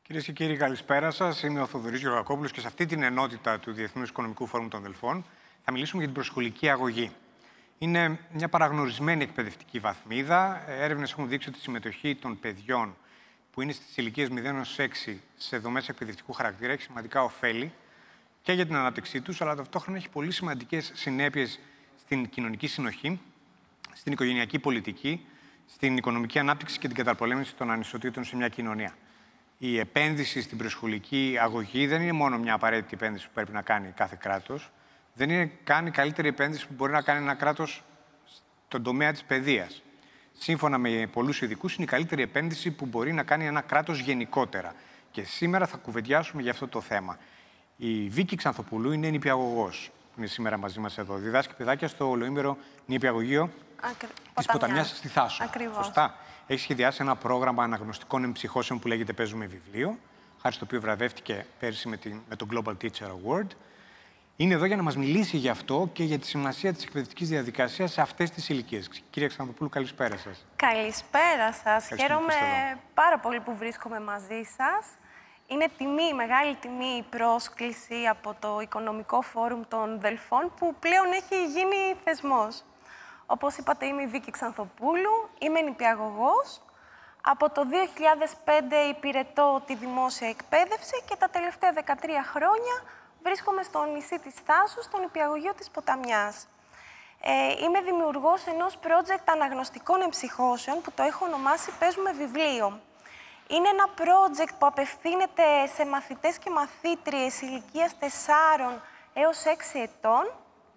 Κυρίες και κύριοι, καλησπέρα σας. Είμαι ο Thodoris Georgakopoulos και σε αυτή την ενότητα του Διεθνούς Οικονομικού Φόρουμ των Δελφών θα μιλήσουμε για την προσχολική αγωγή. Είναι μια παραγνωρισμένη εκπαιδευτική βαθμίδα. Έρευνες έχουν δείξει ότι η συμμετοχή των παιδιών που είναι στις ηλικίες 0 έως 6 σε δομές εκπαιδευτικού χαρακτήρα έχει σημαντικά ωφέλη και για την ανάπτυξή τους, αλλά ταυτόχρονα έχει πολύ σημαντικές συνέπειες στην κοινωνική συνοχή, στην οικογενειακή πολιτική, στην οικονομική ανάπτυξη και την καταπολέμηση των ανισοτήτων σε μια κοινωνία. Η επένδυση στην προσχολική αγωγή δεν είναι μόνο μια απαραίτητη επένδυση που πρέπει να κάνει κάθε κράτος. Δεν είναι καν η καλύτερη επένδυση που μπορεί να κάνει ένα κράτος στον τομέα της παιδείας. Σύμφωνα με πολλούς ειδικούς, είναι η καλύτερη επένδυση που μπορεί να κάνει ένα κράτος γενικότερα. Και σήμερα θα κουβεντιάσουμε για αυτό το θέμα. Η Vicky Xanthopoulou είναι νηπιαγωγός, που είναι σήμερα μαζί μας εδώ. Διδάσκει παιδάκια στο ολοήμερο νηπιαγωγείο της Ποταμιάς στη Θάσο. Ακριβώς. Σωστά. Έχει σχεδιάσει ένα πρόγραμμα αναγνωστικών εμψυχώσεων που λέγεται Παίζουμε βιβλίο, χάρη στο οποίο βραβεύτηκε πέρσι με το Global Teacher Award. Είναι εδώ για να μας μιλήσει γι' αυτό και για τη σημασία της εκπαιδευτικής διαδικασίας σε αυτές τις ηλικίες. Κυρία Xanthopoulou, καλησπέρα σας. Καλησπέρα σας. Χαίρομαι πάρα πολύ που βρίσκομαι μαζί σας. Είναι τιμή, μεγάλη τιμή η πρόσκληση από το Οικονομικό Φόρουμ των Δελφών που πλέον έχει γίνει θεσμός. Όπως είπατε, είμαι η Vicky Xanthopoulou, είμαι νηπιαγωγός. Από το 2005 υπηρετώ τη δημόσια εκπαίδευση και τα τελευταία 13 χρόνια βρίσκομαι στο νησί της Θάσου, στο νηπιαγωγείο της Ποταμιάς. Είμαι δημιουργός ενός project αναγνωστικών εμψυχώσεων που το έχω ονομάσει «Παίζουμε βιβλίο». Είναι ένα project που απευθύνεται σε μαθητές και μαθήτριες ηλικίας 4 έως 6 ετών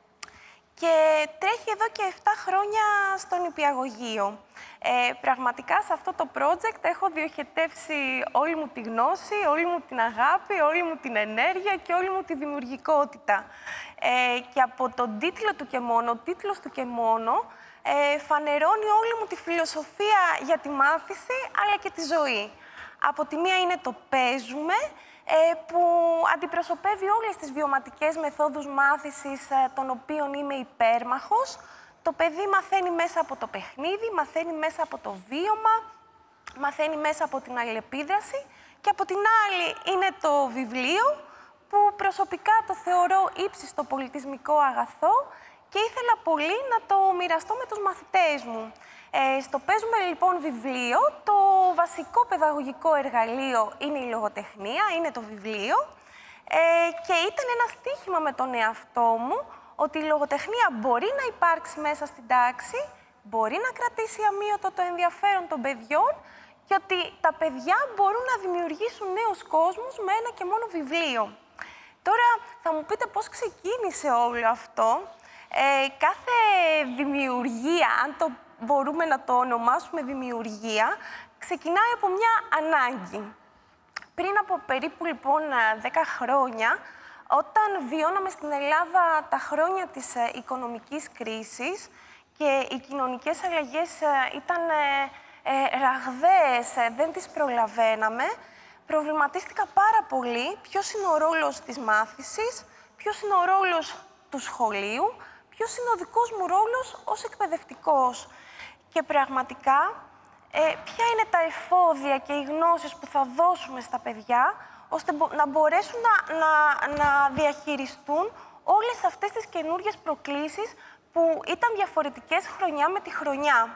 και τρέχει εδώ και 7 χρόνια στο νηπιαγωγείο. Πραγματικά σε αυτό το project έχω διοχετεύσει όλη μου τη γνώση, όλη μου την αγάπη, όλη μου την ενέργεια και όλη μου τη δημιουργικότητα. Και από τον τίτλο του και μόνο, ο τίτλος του και μόνο, φανερώνει όλη μου τη φιλοσοφία για τη μάθηση, αλλά και τη ζωή. Από τη μία είναι το παίζουμε, που αντιπροσωπεύει όλες τις βιωματικές μεθόδους μάθησης, των οποίων είμαι υπέρμαχος. Το παιδί μαθαίνει μέσα από το παιχνίδι, μαθαίνει μέσα από το βίωμα, μαθαίνει μέσα από την αλληλεπίδραση και από την άλλη είναι το βιβλίο, που προσωπικά το θεωρώ ύψιστο πολιτισμικό αγαθό και ήθελα πολύ να το μοιραστώ με τους μαθητές μου. Στο «Παίζουμε λοιπόν βιβλίο», το βασικό παιδαγωγικό εργαλείο είναι η λογοτεχνία, είναι το βιβλίο και ήταν ένα στοίχημα με τον εαυτό μου ότι η λογοτεχνία μπορεί να υπάρξει μέσα στην τάξη, μπορεί να κρατήσει αμύωτο το ενδιαφέρον των παιδιών και ότι τα παιδιά μπορούν να δημιουργήσουν νέους κόσμους με ένα και μόνο βιβλίο. Τώρα θα μου πείτε πώς ξεκίνησε όλο αυτό. Κάθε δημιουργία, αν το μπορούμε να το ονομάσουμε δημιουργία, ξεκινάει από μια ανάγκη. Πριν από περίπου λοιπόν 10 χρόνια, όταν βιώναμε στην Ελλάδα τα χρόνια της οικονομικής κρίσης και οι κοινωνικές αλλαγές ήταν ραγδαίες, δεν τις προλαβαίναμε, προβληματίστηκα πάρα πολύ ποιος είναι ο ρόλος της μάθησης, ποιος είναι ο ρόλος του σχολείου, ποιος είναι ο δικός μου ρόλος ως εκπαιδευτικός. Και πραγματικά, ποια είναι τα εφόδια και οι γνώσεις που θα δώσουμε στα παιδιά, ώστε να μπορέσουν να διαχειριστούν όλες αυτές τις καινούργιες προκλήσεις που ήταν διαφορετικές χρονιά με τη χρονιά.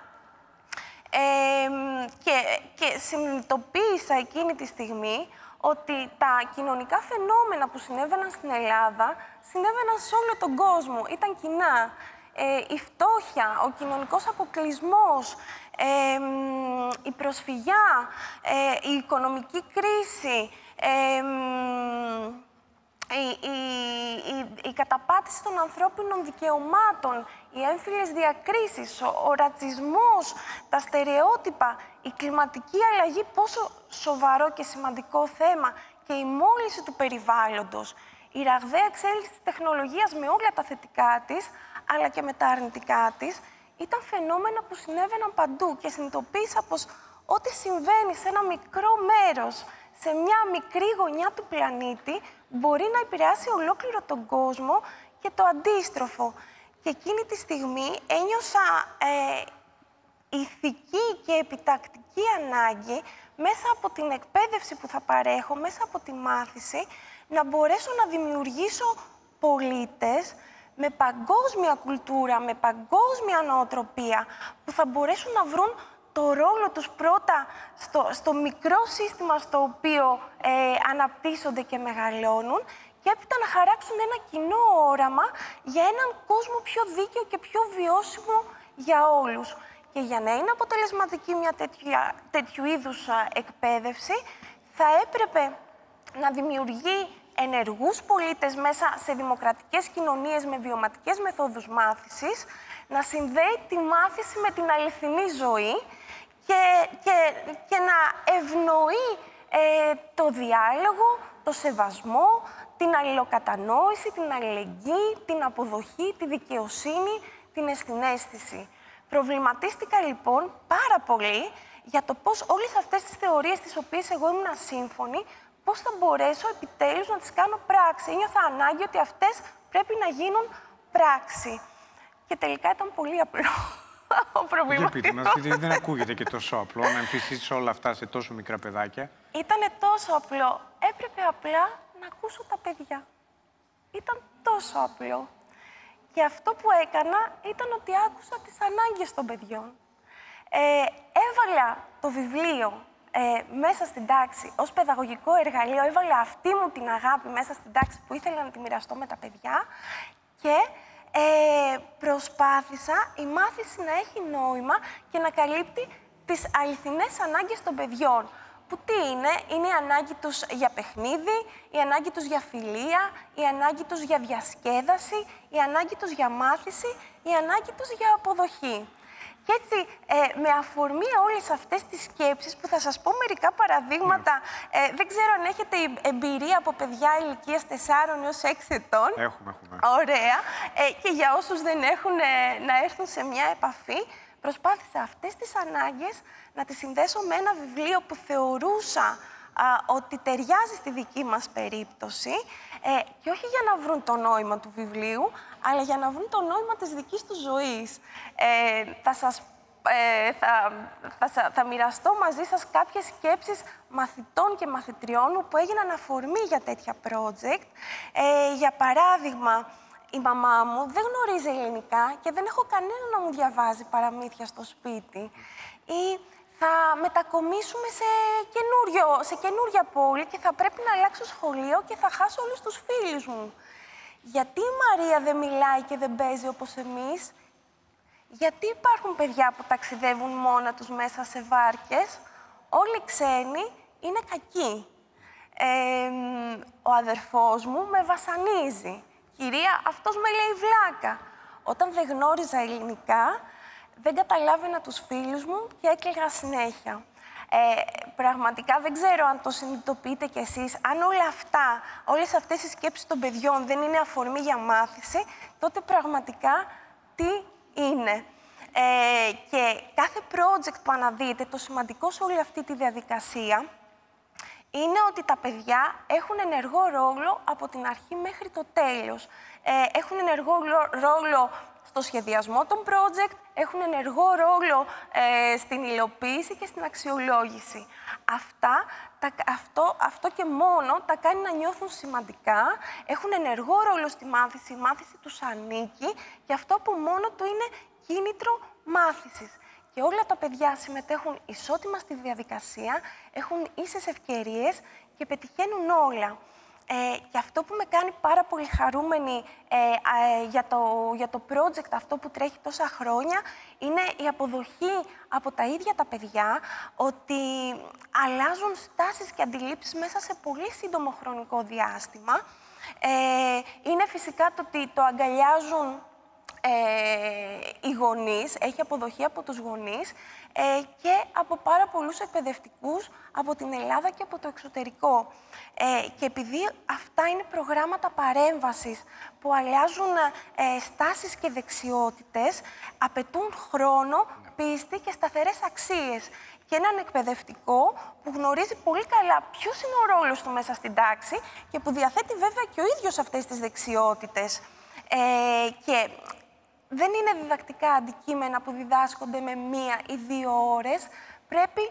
Και συνειδητοποίησα εκείνη τη στιγμή ότι τα κοινωνικά φαινόμενα που συνέβαιναν στην Ελλάδα συνέβαιναν σε όλο τον κόσμο, ήταν κοινά. Η φτώχεια, ο κοινωνικός αποκλεισμός, η προσφυγιά, η οικονομική κρίση, η καταπάτηση των ανθρώπινων δικαιωμάτων, οι έμφυλες διακρίσεις, ο ρατσισμός, τα στερεότυπα, η κλιματική αλλαγή, πόσο σοβαρό και σημαντικό θέμα, και η μόλυνση του περιβάλλοντος, η ραγδαία εξέλιξη της τεχνολογίας με όλα τα θετικά της, αλλά και με τα αρνητικά της, ήταν φαινόμενα που συνέβαιναν παντού και συνειδητοποίησα πως ό,τι συμβαίνει σε ένα μικρό μέρος, σε μια μικρή γωνιά του πλανήτη, μπορεί να επηρεάσει ολόκληρο τον κόσμο και το αντίστροφο. Και εκείνη τη στιγμή ένιωσα ηθική και επιτακτική ανάγκη μέσα από την εκπαίδευση που θα παρέχω, μέσα από τη μάθηση, να μπορέσω να δημιουργήσω πολίτες με παγκόσμια κουλτούρα, με παγκόσμια νοοτροπία, που θα μπορέσουν να βρουν το ρόλο τους πρώτα στο μικρό σύστημα στο οποίο αναπτύσσονται και μεγαλώνουν και έπειτα να χαράξουν ένα κοινό όραμα για έναν κόσμο πιο δίκαιο και πιο βιώσιμο για όλους. Και για να είναι αποτελεσματική μια τέτοιου είδους εκπαίδευση, θα έπρεπε να δημιουργεί ενεργούς πολίτες μέσα σε δημοκρατικές κοινωνίες με βιωματικές μεθόδους μάθησης, να συνδέει τη μάθηση με την αληθινή ζωή και να ευνοεί το διάλογο, το σεβασμό, την αλληλοκατανόηση, την αλληλεγγύη, την αποδοχή, τη δικαιοσύνη, την ενσυναίσθηση. Προβληματίστηκα λοιπόν πάρα πολύ για το πώς όλες αυτές τις θεωρίες τις οποίες εγώ ήμουν ασύμφωνη, πώς θα μπορέσω επιτέλους να τις κάνω πράξη. Ένιωθα ανάγκη ότι αυτές πρέπει να γίνουν πράξη. Και τελικά ήταν πολύ απλό ο προβληματισμός. Για πείτε μας, δεν ακούγεται και τόσο απλό να εμφυσίσεις όλα αυτά σε τόσο μικρά παιδάκια. Ήτανε τόσο απλό. Έπρεπε απλά να ακούσω τα παιδιά. Ήταν τόσο απλό. Και αυτό που έκανα ήταν ότι άκουσα τις ανάγκες των παιδιών. Έβαλα το βιβλίο μέσα στην τάξη ως παιδαγωγικό εργαλείο, έβαλα αυτή μου την αγάπη μέσα στην τάξη που ήθελα να τη μοιραστώ με τα παιδιά και προσπάθησα η μάθηση να έχει νόημα και να καλύπτει τις αληθινές ανάγκες των παιδιών. Που τι είναι η ανάγκη τους για παιχνίδι, η ανάγκη τους για φιλία, η ανάγκη τους για διασκέδαση, η ανάγκη τους για μάθηση, η ανάγκη τους για αποδοχή. Και έτσι, με αφορμή όλες αυτές τις σκέψεις, που θα σας πω μερικά παραδείγματα, δεν ξέρω αν έχετε εμπειρία από παιδιά ηλικίας 4 έως 6 ετών. Έχουμε. Ωραία. Και για όσους δεν έχουν, να έρθουν σε μια επαφή, προσπάθησα αυτές τις ανάγκες να τις συνδέσω με ένα βιβλίο που θεωρούσα ότι ταιριάζει στη δική μας περίπτωση και όχι για να βρουν το νόημα του βιβλίου, αλλά για να βρουν το νόημα της δικής τους ζωής. Θα μοιραστώ μαζί σας κάποιες σκέψεις μαθητών και μαθητριών μου που έγιναν αφορμή για τέτοια project. Για παράδειγμα, η μαμά μου δεν γνωρίζει ελληνικά και δεν έχω κανένα να μου διαβάζει παραμύθια στο σπίτι. Ή θα μετακομίσουμε σε καινούρια πόλη και θα πρέπει να αλλάξω σχολείο και θα χάσω όλους τους φίλους μου. Γιατί η Μαρία δεν μιλάει και δεν παίζει όπως εμείς? Γιατί υπάρχουν παιδιά που ταξιδεύουν μόνα τους μέσα σε βάρκες? Όλοι ξένοι είναι κακοί. Ο αδερφός μου με βασανίζει. Κυρία, αυτός με λέει βλάκα. Όταν δεν γνώριζα ελληνικά, δεν καταλάβαινα τους φίλους μου και έκλαιγα συνέχεια. Πραγματικά δεν ξέρω αν το συνειδητοποιείτε κι εσείς. Αν όλα αυτά, όλες αυτές οι σκέψεις των παιδιών δεν είναι αφορμή για μάθηση, τότε πραγματικά τι είναι? Και κάθε project που αναδύεται, το σημαντικό σε όλη αυτή τη διαδικασία, είναι ότι τα παιδιά έχουν ενεργό ρόλο από την αρχή μέχρι το τέλος. Έχουν ενεργό ρόλο στο σχεδιασμό των project, έχουν ενεργό ρόλο στην υλοποίηση και στην αξιολόγηση. Αυτό και μόνο τα κάνει να νιώθουν σημαντικά, έχουν ενεργό ρόλο στη μάθηση, η μάθηση τους ανήκει και αυτό από μόνο του είναι κίνητρο μάθησης. Και όλα τα παιδιά συμμετέχουν ισότιμα στη διαδικασία, έχουν ίσες ευκαιρίες και πετυχαίνουν όλα. Και αυτό που με κάνει πάρα πολύ χαρούμενη για το project αυτό που τρέχει τόσα χρόνια είναι η αποδοχή από τα ίδια τα παιδιά ότι αλλάζουν στάσεις και αντιλήψεις μέσα σε πολύ σύντομο χρονικό διάστημα. Είναι φυσικά το ότι το αγκαλιάζουν οι γονείς, έχει αποδοχή από τους γονείς και από πάρα πολλούς εκπαιδευτικούς από την Ελλάδα και από το εξωτερικό. Και επειδή αυτά είναι προγράμματα παρέμβασης που αλλάζουν στάσεις και δεξιότητες, απαιτούν χρόνο, πίστη και σταθερές αξίες. Και έναν εκπαιδευτικό που γνωρίζει πολύ καλά ποιος είναι ο ρόλος του μέσα στην τάξη και που διαθέτει βέβαια και ο ίδιος αυτές τις δεξιότητες. Και δεν είναι διδακτικά αντικείμενα που διδάσκονται με 1 ή 2 ώρες. Πρέπει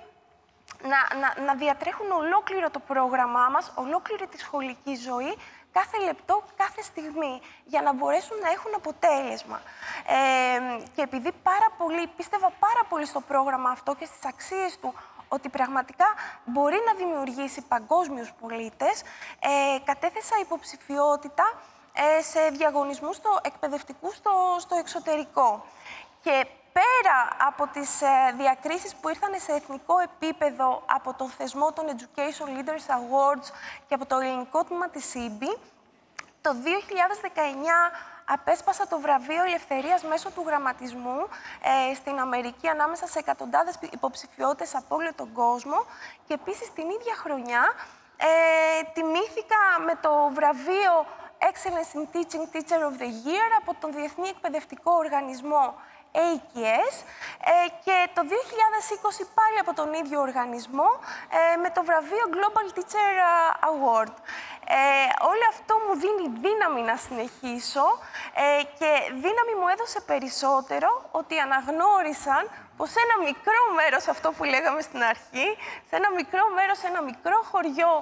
να διατρέχουν ολόκληρο το πρόγραμμά μας, ολόκληρη τη σχολική ζωή, κάθε λεπτό, κάθε στιγμή, για να μπορέσουν να έχουν αποτέλεσμα. Και επειδή πίστευα πάρα πολύ στο πρόγραμμα αυτό και στις αξίες του, ότι πραγματικά μπορεί να δημιουργήσει παγκόσμιους πολίτες, κατέθεσα υποψηφιότητα σε διαγωνισμούς εκπαιδευτικούς στο εξωτερικό. Και πέρα από τις διακρίσεις που ήρθαν σε εθνικό επίπεδο από τον θεσμό των Education Leaders Awards και από το ελληνικό τμήμα της ΣΥΜΠΗ, το 2019 απέσπασα το βραβείο Ελευθερίας μέσω του γραμματισμού στην Αμερική ανάμεσα σε εκατοντάδες υποψηφιότητες από όλο τον κόσμο και επίσης την ίδια χρονιά τιμήθηκα με το βραβείο Excellence in Teaching Teacher of the Year από τον Διεθνή Εκπαιδευτικό Οργανισμό AKS και το 2020 πάλι από τον ίδιο οργανισμό με το βραβείο Global Teacher Award. Όλο αυτό μου δίνει δύναμη να συνεχίσω και δύναμη μου έδωσε περισσότερο ότι αναγνώρισαν πως σε ένα μικρό μέρος, αυτό που λέγαμε στην αρχή, σε ένα μικρό μέρος, σε ένα μικρό χωριό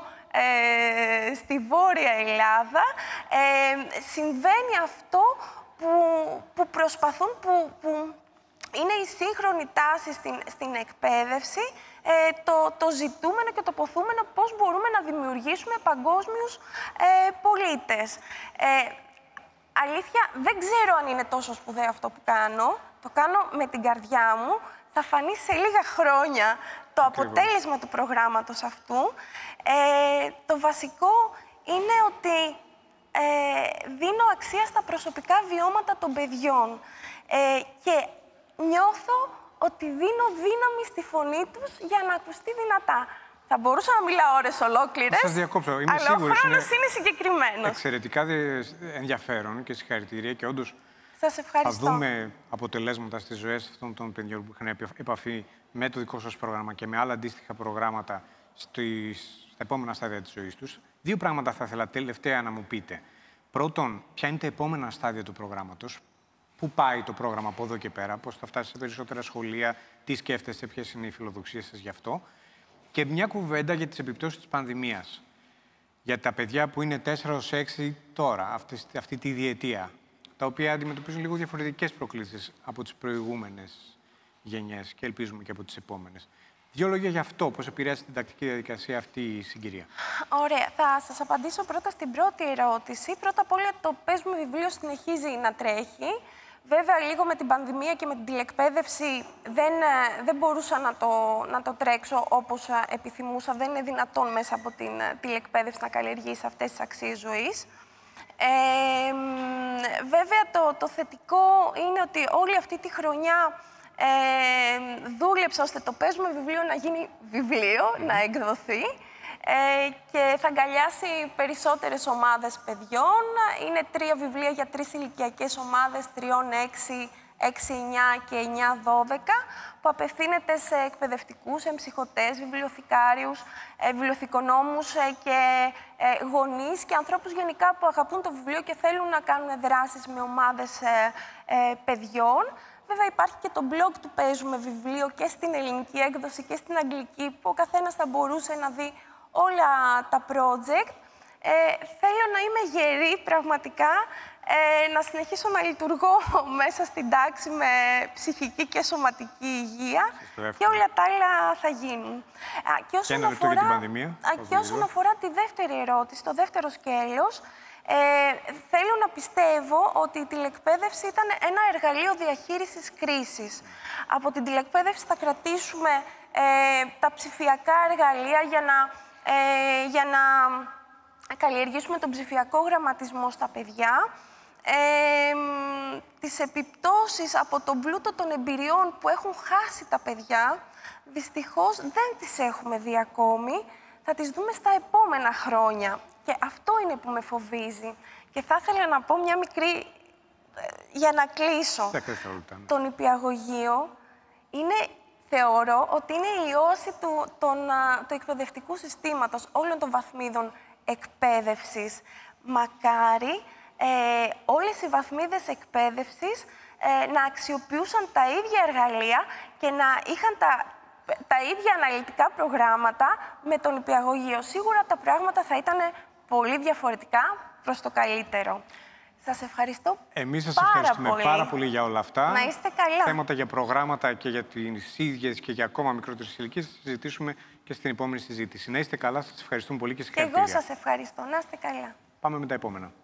στη Βόρεια Ελλάδα, συμβαίνει αυτό που προσπαθούν, που είναι η σύγχρονη τάση στην εκπαίδευση, το ζητούμενο και το ποθούμενο πώς μπορούμε να δημιουργήσουμε παγκόσμιους πολίτες. Αλήθεια, δεν ξέρω αν είναι τόσο σπουδαίο αυτό που κάνω. Το κάνω με την καρδιά μου. Θα φανεί σε λίγα χρόνια το αποτέλεσμα του προγράμματος αυτού. Το βασικό είναι ότι δίνω αξία στα προσωπικά βιώματα των παιδιών και νιώθω ότι δίνω δύναμη στη φωνή τους για να ακουστεί δυνατά. Θα μπορούσα να μιλάω ώρες ολόκληρες, σας διακόψω. Είμαι αλλά σίγουρη, ο χρόνος είναι συγκεκριμένος. Εξαιρετικά ενδιαφέρον και συγχαρητήρια και όντως σας ευχαριστώ. Θα δούμε αποτελέσματα στις ζωές αυτών των παιδιών που είχαν επαφή με το δικό σας πρόγραμμα και με άλλα αντίστοιχα προγράμματα στα επόμενα στάδια της ζωής τους. 2 πράγματα θα ήθελα τελευταία να μου πείτε. Πρώτον, ποια είναι τα επόμενα στάδια του προγράμματος, πού πάει το πρόγραμμα από εδώ και πέρα, πώς θα φτάσει σε περισσότερα σχολεία, τι σκέφτεστε, ποιες είναι οι φιλοδοξίες σας γι' αυτό. Και μια κουβέντα για τις επιπτώσεις της πανδημίας. Για τα παιδιά που είναι 4-6 τώρα, αυτή τη διετία, τα οποία αντιμετωπίζουν λίγο διαφορετικές προκλήσεις από τις προηγούμενες γενιές και ελπίζουμε και από τις επόμενες. 2 λόγια για αυτό, πώς επηρεάζει την τακτική διαδικασία αυτή η συγκυρία. Ωραία. Θα σας απαντήσω πρώτα στην πρώτη ερώτηση. Πρώτα απ' όλα, το «Πες μου» βιβλίο συνεχίζει να τρέχει. Βέβαια, λίγο με την πανδημία και με την τηλεκπαίδευση δεν μπορούσα να το τρέξω όπως επιθυμούσα. Δεν είναι δυνατόν μέσα από την τηλεκπαίδευση να καλλιεργήσει αυτές τις αξίες ζωής. Βέβαια, το θετικό είναι ότι όλη αυτή τη χρονιά δούλεψα ώστε το «Πες μου» βιβλίο να γίνει βιβλίο, να εκδοθεί και θα αγκαλιάσει περισσότερες ομάδες παιδιών. Είναι 3 βιβλία για 3 ηλικιακές ομάδες, 3-6, 6-9 και 9-12, που απευθύνεται σε εκπαιδευτικούς, εμψυχωτές, βιβλιοθηκάριους, βιβλιοθηκονόμους και γονείς και ανθρώπους γενικά που αγαπούν το βιβλίο και θέλουν να κάνουν δράσεις με ομάδες παιδιών. Βέβαια, υπάρχει και το blog του «Παίζουμε» βιβλίο και στην ελληνική έκδοση και στην αγγλική, που ο καθένας θα μπορούσε να δει όλα τα project. Θέλω να είμαι γερή πραγματικά, να συνεχίσω να λειτουργώ μέσα στην τάξη με ψυχική και σωματική υγεία και όλα τα άλλα θα γίνουν. Και όσον αφορά τη δεύτερη ερώτηση, το δεύτερο σκέλος, θέλω να πιστεύω ότι η τηλεκπαίδευση ήταν ένα εργαλείο διαχείρισης κρίσης. Από την τηλεκπαίδευση θα κρατήσουμε τα ψηφιακά εργαλεία για να καλλιεργήσουμε τον ψηφιακό γραμματισμό στα παιδιά. Τις επιπτώσεις από τον πλούτο των εμπειριών που έχουν χάσει τα παιδιά, δυστυχώς δεν τις έχουμε δει ακόμη. Θα τις δούμε στα επόμενα χρόνια. Και αυτό είναι που με φοβίζει. Και θα ήθελα να πω μια μικρή, για να κλείσω. Το νηπιαγωγείο θεωρώ ότι είναι η ιώση του εκπαιδευτικού συστήματος όλων των βαθμίδων εκπαίδευσης. Μακάρι όλες οι βαθμίδες εκπαίδευσης να αξιοποιούσαν τα ίδια εργαλεία και να είχαν τα ίδια αναλυτικά προγράμματα με τον νηπιαγωγείο. Σίγουρα τα πράγματα θα ήταν πολύ διαφορετικά προς το καλύτερο. Σας ευχαριστώ. Εμείς σας ευχαριστούμε πάρα πολύ για όλα αυτά. Να είστε καλά. Θέματα για προγράμματα και για τις ίδιες και για ακόμα μικρότερες ηλικίες θα συζητήσουμε και στην επόμενη συζήτηση. Να είστε καλά, σας ευχαριστούμε πολύ και συγχαρητήρια. Και εγώ σας ευχαριστώ. Να είστε καλά. Πάμε με τα επόμενα.